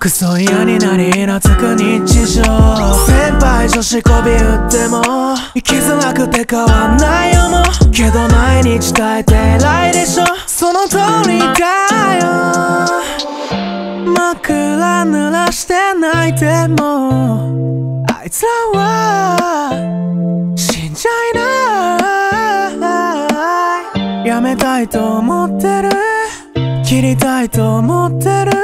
クソ嫌になりイラつく日常。先輩女子こび打っても生きづらくて変わんないよもう。けど毎日耐えて偉いでしょ。その通りかよ。枕濡らして泣いてもあいつらは死んじゃいない。やめたいと思ってる、切りたいと思ってる。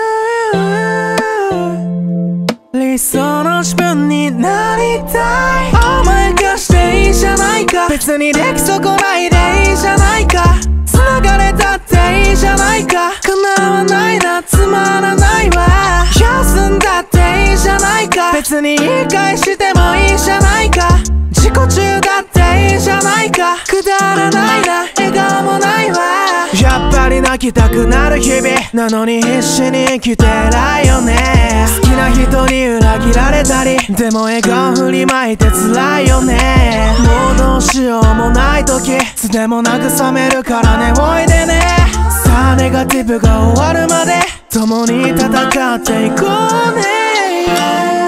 理想の自分になりたい。甘やかしていいじゃないか。別にでき損ないでいいじゃないか。繋がれたっていいじゃないか。叶わないなつまらないわ。休んだっていいじゃないか。別に言い返してもいいじゃないか。自己中だっていいじゃないか。くだらないな笑顔もないわ。やっぱり泣きたくなる日々なのに必死に生きて偉いよね。好きな人に裏切られたりでも笑顔振りまいて辛いよね。もうどうしようもない時いつでも慰めるからねおいでね。さあネガティブが終わるまで共に戦っていこうね。